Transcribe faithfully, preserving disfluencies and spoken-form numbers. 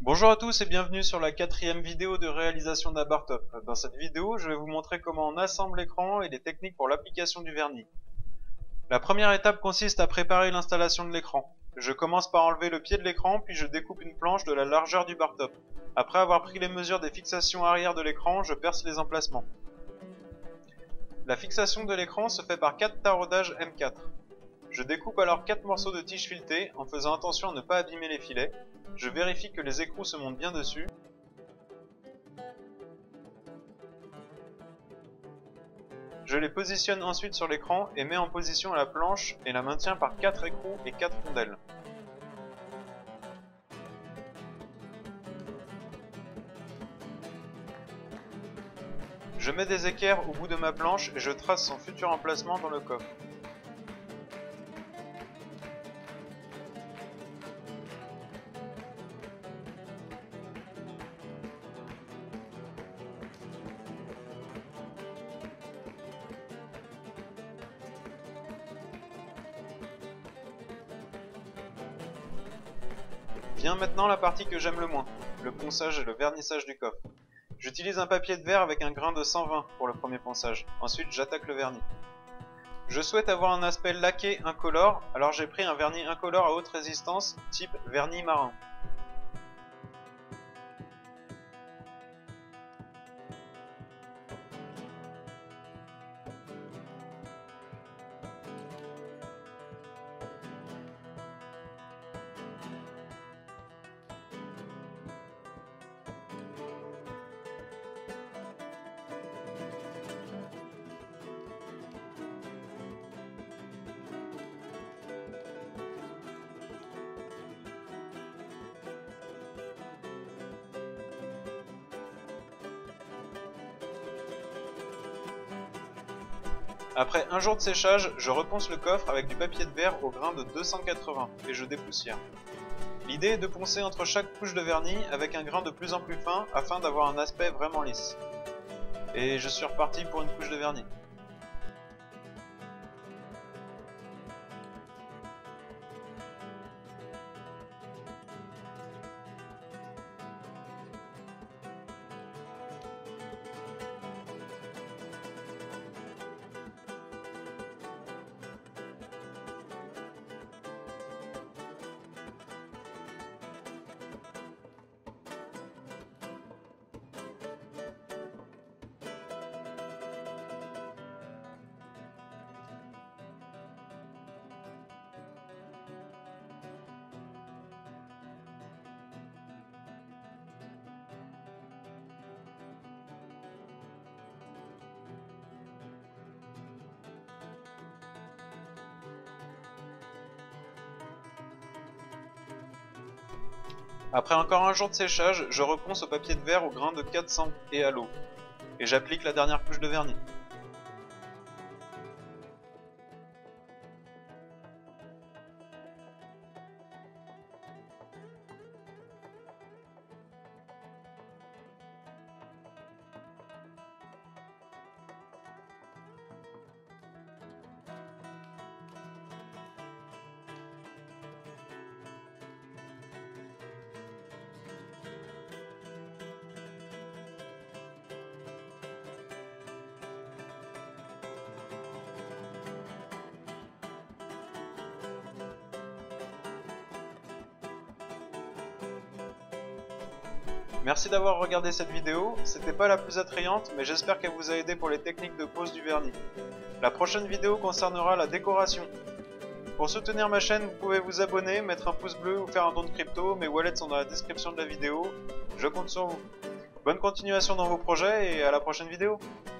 Bonjour à tous et bienvenue sur la quatrième vidéo de réalisation d'un bar top. Dans cette vidéo, je vais vous montrer comment on assemble l'écran et les techniques pour l'application du vernis. La première étape consiste à préparer l'installation de l'écran. Je commence par enlever le pied de l'écran, puis je découpe une planche de la largeur du bar top. Après avoir pris les mesures des fixations arrière de l'écran, je perce les emplacements. La fixation de l'écran se fait par quatre taraudages M quatre. Je découpe alors quatre morceaux de tige filetée en faisant attention à ne pas abîmer les filets. Je vérifie que les écrous se montent bien dessus. Je les positionne ensuite sur l'écran et mets en position la planche et la maintiens par quatre écrous et quatre rondelles. Je mets des équerres au bout de ma planche et je trace son futur emplacement dans le coffre. Vient maintenant la partie que j'aime le moins, le ponçage et le vernissage du coffre. J'utilise un papier de verre avec un grain de cent vingt pour le premier ponçage, ensuite j'attaque le vernis. Je souhaite avoir un aspect laqué incolore, alors j'ai pris un vernis incolore à haute résistance, type vernis marin. Après un jour de séchage, je reponce le coffre avec du papier de verre au grain de deux cent quatre-vingts et je dépoussière. L'idée est de poncer entre chaque couche de vernis avec un grain de plus en plus fin afin d'avoir un aspect vraiment lisse. Et je suis reparti pour une couche de vernis. Après encore un jour de séchage, je reponce au papier de verre au grain de quatre cents et à l'eau. Et j'applique la dernière couche de vernis. Merci d'avoir regardé cette vidéo, c'était pas la plus attrayante mais j'espère qu'elle vous a aidé pour les techniques de pose du vernis. La prochaine vidéo concernera la décoration. Pour soutenir ma chaîne, vous pouvez vous abonner, mettre un pouce bleu ou faire un don de crypto, mes wallets sont dans la description de la vidéo, je compte sur vous. Bonne continuation dans vos projets et à la prochaine vidéo.